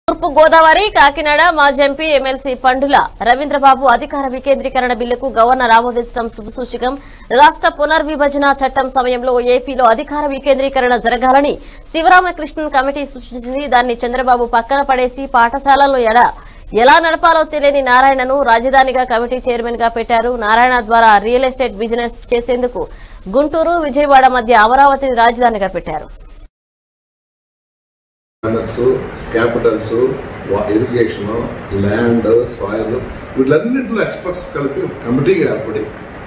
తూర్పు గోదావరి కాకినాడ మాజీ MP MLC Pandula Ravindra Babu అధికార వికేంద్రీకరణ బిల్లుకు గవర్నర్ ఆమోదించడం శుభసూచకం. రాష్ట్ర పునర్విభజన చట్టం సమయంలో ఏపీలో అధికార వికేంద్రీకరణ జరగాలని శివరామకృష్ణన్ కమిటీ సూచించింది. దాన్ని చంద్రబాబు పక్కన పడేసి పాఠశాలల్లో ఎలా నడపాలో తెలియని నారాయణను రాజధానిగా కమిటీ చైర్మన్ గా పెట్టారు. నారాయణ ద్వారా రియల్ ఎస్టేట్ బిజినెస్ చేసేందుకు గుంటూరు, విజయవాడ మధ్య అమరావతిని రాజధానిగా పెట్టారు. క్యాపిటల్స్, ఇరిగేషన్, ల్యాండ్, సాయిల్ వీటిలన్నింటిలో ఎక్స్పర్ట్స్ కలిపి కమిటీగా ఏర్పడి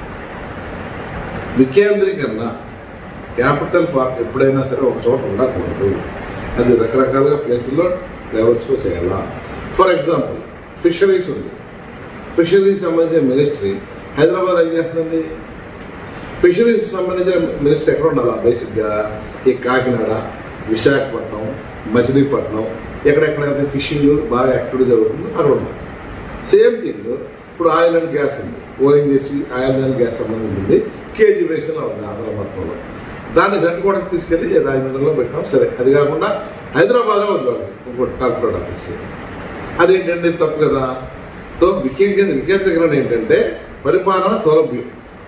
వికేంద్రీకరణ క్యాపిటల్ ఎప్పుడైనా సరే ఒక చోట ఉండకూడదు. అది రకరకాలుగా ప్లేసుల్లో డైవర్సిఫై చేయాలా. ఫర్ ఎగ్జాంపుల్ ఫిషరీస్ ఉంది. ఫిషరీస్ సంబంధించిన మినిస్ట్రీ హైదరాబాద్ ఏం చేస్తుంది? ఫిషరీస్ సంబంధించిన మినిస్ట్రీ ఎక్కడ ఉండాలా? బేసిక్గా ఈ కాకినాడ, విశాఖపట్నం, మచిలీపట్నం ఎక్కడెక్కడైతే ఫిషింగ్ బాగా యాక్టివిటీ జరుగుతుందో అక్కడ ఉండాలి. సేమ్ థింగ్ ఇప్పుడు ఆయిల్ అండ్ గ్యాస్ ఉంది. ఓఎన్జీసీ ఆయిల్ అండ్ గ్యాస్ సంబంధించింది కేజీ బేసిన్లో ఉంది ఆంధ్ర మొత్తంలో. దాన్ని హెడ్ క్వార్టర్స్ తీసుకెళ్ళి రాజమండ్రిలో పెట్టాం. సరే, అది కాకుండా హైదరాబాద్లో ఉంది ఇంకోటి కార్పొరేట్ ఆఫీస్. అదేంటంటే తప్పు కదా. సో వికేంద్రీకరణ ఏంటంటే పరిపాలన సౌలభ్యం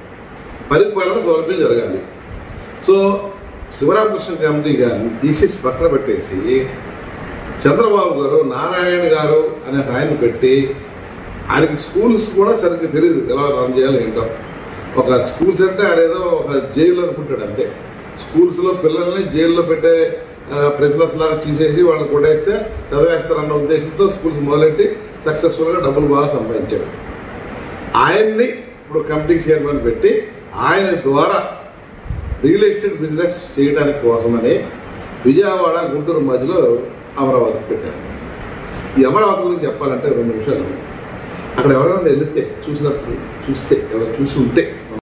జరగాలి. సో శివరామకృష్ణ కమిటీ గారిని తీసేసి పక్కన పెట్టేసి చంద్రబాబు గారు, నారాయణ గారు అనే ఆయన పెట్టి ఆయనకి స్కూల్స్ కూడా సరిగ్గా తెలియదు ఎలా రన్ చేయాలి ఏంటో. ఒక స్కూల్స్ అంటే ఆయన ఏదో ఒక జైలు అనుకుంటాడు అంతే. స్కూల్స్లో పిల్లల్ని జైల్లో పెట్టే ప్రిజనర్స్ లాగా తీసేసి వాళ్ళని కొట్టేస్తే చదివేస్తారన్న ఉద్దేశంతో స్కూల్స్ మొదలెట్టి సక్సెస్ఫుల్గా డబ్బులు బాగా సంపాదించాడు. ఆయన్ని ఇప్పుడు కమిటీ చైర్మన్ పెట్టి ఆయన ద్వారా రియల్ ఎస్టేట్ బిజినెస్ చేయడానికి కోసమని విజయవాడ, గుంటూరు మధ్యలో అమరావతి పెట్టారు. ఈ అమరావతి గురించి చెప్పాలంటే 2 నిమిషాలు. అక్కడ ఎవరైనా వెళితే చూస్తే ఎవరు చూసి ఉంటే